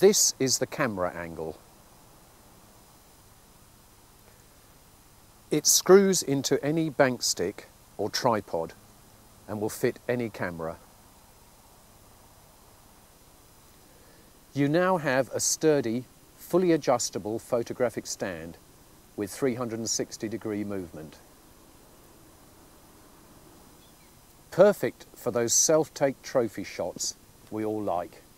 This is the camera angle. It screws into any bank stick or tripod and will fit any camera. You now have a sturdy, fully adjustable photographic stand with 360-degree movement. Perfect for those self-take trophy shots we all like.